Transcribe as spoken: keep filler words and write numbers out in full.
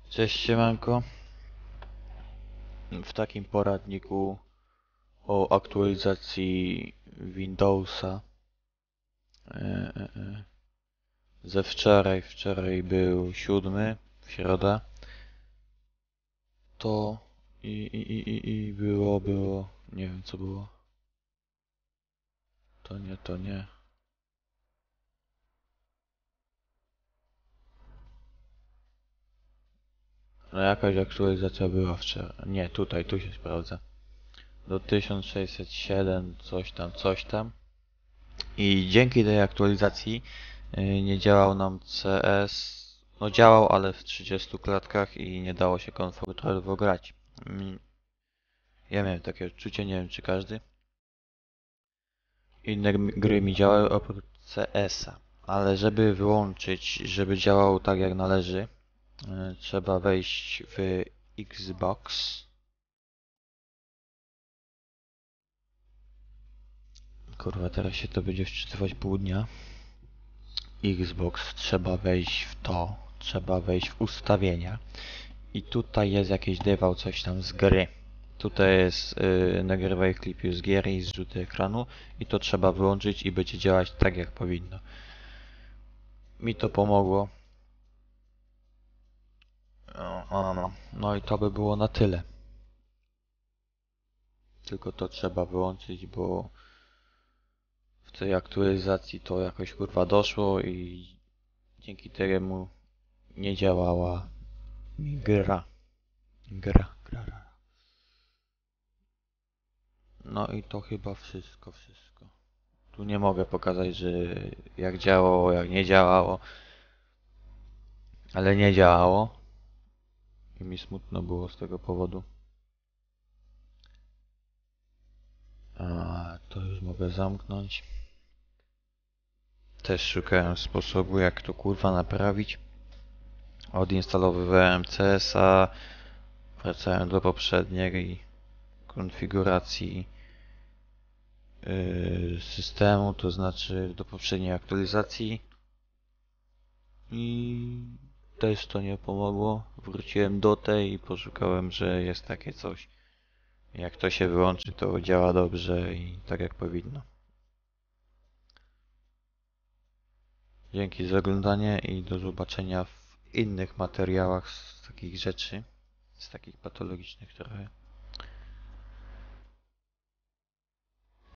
Cześć siemanko. W takim poradniku o aktualizacji Windowsa e, e, e, ze wczoraj, wczoraj był siódmy, w środę, to i, i, i, i i było, było, nie wiem co było, to nie, to nie. No jakaś aktualizacja była wczoraj, nie, tutaj, tu się sprawdza, do tysiąc sześćset siedem, coś tam, coś tam. I dzięki tej aktualizacji y, nie działał nam C S. No działał, ale w trzydziestu klatkach i nie dało się komfortowo grać. Mm, Ja miałem takie odczucie, nie wiem czy każdy. Inne gry mi działały oprócz C S a. Ale żeby wyłączyć, żeby działał tak jak należy, y, trzeba wejść w Xbox. Kurwa, teraz się to będzie wczytywać pół dnia. Xbox, trzeba wejść w to, trzeba wejść w ustawienia. I tutaj jest jakiś dewał, coś tam z gry. Tutaj jest yy, nagrywaj klipy z gier i zrzuty ekranu i to trzeba wyłączyć i będzie działać tak jak powinno. Mi to pomogło. No, no, no i to by było na tyle. Tylko to trzeba wyłączyć, bo w tej aktualizacji to jakoś kurwa doszło i dzięki temu nie działała mi gra. Gra, gra, gra. No i to chyba wszystko, wszystko. Tu nie mogę pokazać, że jak działało, jak nie działało, ale nie działało i mi smutno było z tego powodu. A to już mogę zamknąć. Też szukałem sposobu, jak to kurwa naprawić. Odinstalowywałem C S a, wracałem do poprzedniej konfiguracji yy, systemu, to znaczy do poprzedniej aktualizacji i też to nie pomogło. Wróciłem do tej i poszukałem, że jest takie coś. Jak to się wyłączy, to działa dobrze i tak jak powinno. Dzięki za oglądanie i do zobaczenia w innych materiałach z takich rzeczy, z takich patologicznych trochę.